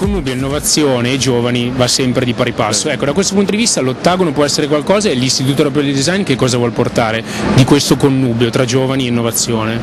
connubio innovazione e giovani va sempre di pari passo. Ecco, da questo punto di vista l'Ottagono può essere qualcosa, e l'Istituto Europeo di Design che cosa vuol portare di questo connubio tra giovani e innovazione?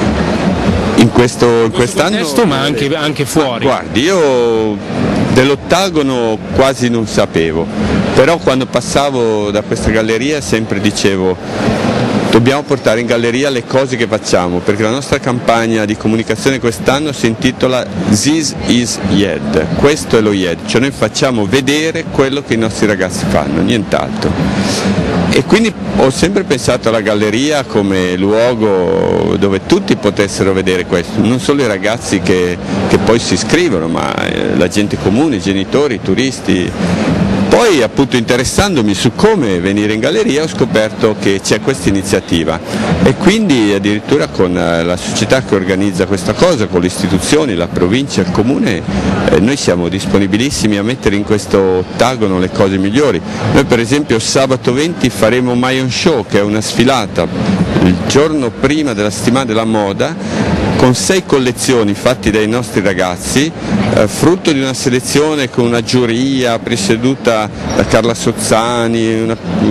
In quest'anno contesto, ma anche fuori. Guardi, io dell'Ottagono quasi non sapevo, però quando passavo da questa galleria sempre dicevo: dobbiamo portare in galleria le cose che facciamo, perché la nostra campagna di comunicazione quest'anno si intitola This is YED, questo è lo YED, cioè noi facciamo vedere quello che i nostri ragazzi fanno, nient'altro. E quindi ho sempre pensato alla galleria come luogo dove tutti potessero vedere questo, non solo i ragazzi che poi si iscrivono, ma la gente comune, i genitori, i turisti. Poi appunto interessandomi su come venire in galleria ho scoperto che c'è questa iniziativa e quindi addirittura con la società che organizza questa cosa, con le istituzioni, la provincia, il comune, noi siamo disponibilissimi a mettere in questo ottagono le cose migliori. Noi per esempio sabato 20 faremo Mayon Show, che è una sfilata il giorno prima della settimana della moda, con 6 collezioni fatte dai nostri ragazzi, frutto di una selezione con una giuria presieduta da Carla Sozzani,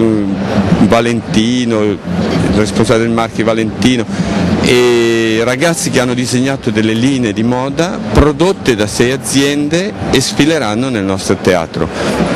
Valentino, il responsabile del marchio Valentino, e ragazzi che hanno disegnato delle linee di moda prodotte da 6 aziende e sfileranno nel nostro teatro.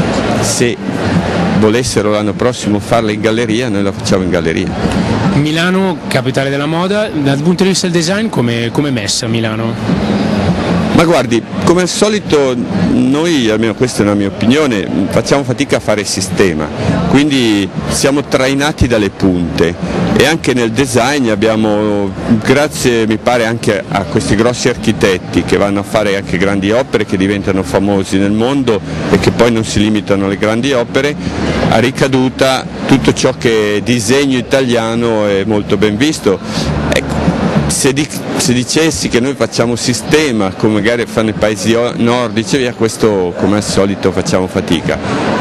Se volessero l'anno prossimo farla in galleria, noi la facciamo in galleria. Milano, capitale della moda, dal punto di vista del design come è messa Milano? Ma guardi, come al solito noi, almeno questa è una mia opinione, facciamo fatica a fare sistema, quindi siamo trainati dalle punte e anche nel design abbiamo, grazie mi pare anche a questi grossi architetti che vanno a fare anche grandi opere che diventano famosi nel mondo e che poi non si limitano alle grandi opere, a ricaduta tutto ciò che è disegno italiano è molto ben visto. Ecco, se dicessi che noi facciamo sistema come magari fanno i paesi nordici, via, questo come al solito facciamo fatica,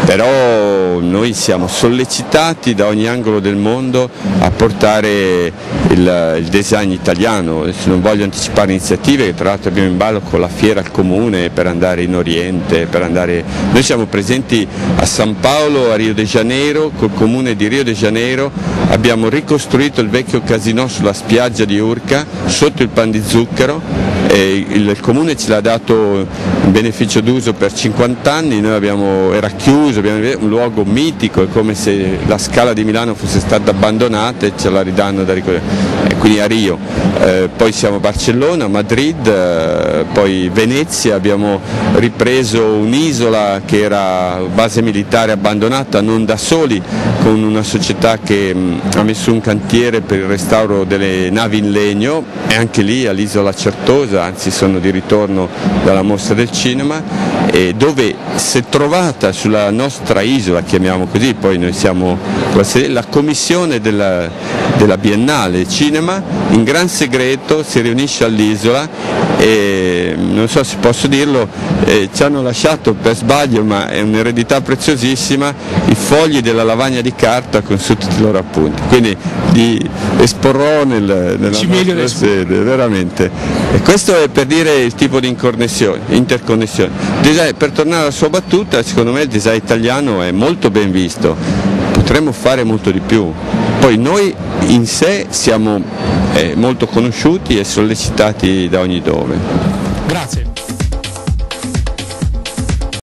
però noi siamo sollecitati da ogni angolo del mondo a portare il design italiano. Adesso non voglio anticipare iniziative che tra l'altro abbiamo in ballo con la fiera al comune per andare in Oriente, noi siamo presenti a San Paolo, a Rio de Janeiro, col comune di Rio de Janeiro abbiamo ricostruito il vecchio casinò sulla spiaggia di Urca sotto il Pan di Zucchero, e il comune ce l'ha dato in beneficio d'uso per 50 anni, era chiuso, un luogo mitico, è come se la Scala di Milano fosse stata abbandonata e ce la ridanno da quindi a Rio, poi siamo a Barcellona, Madrid, poi Venezia, abbiamo ripreso un'isola che era base militare abbandonata, non da soli, con una società che ha messo un cantiere per il restauro delle navi in legno, e anche lì all'isola Certosa, anzi sono di ritorno dalla mostra del cinema, e dove si è trovata sulla nostra isola, chiamiamo così, poi noi siamo la commissione della Biennale Cinema, in gran segreto si riunisce all'isola e non so se posso dirlo, ci hanno lasciato per sbaglio, ma è un'eredità preziosissima, i fogli della lavagna di carta con su tutti i loro appunti, quindi li esporrò nella nostra sede, veramente. E questo è per dire il tipo di interconnessione. Per tornare alla sua battuta, secondo me il design italiano è molto ben visto, potremmo fare molto di più. Poi noi in sé siamo molto conosciuti e sollecitati da ogni dove. Grazie.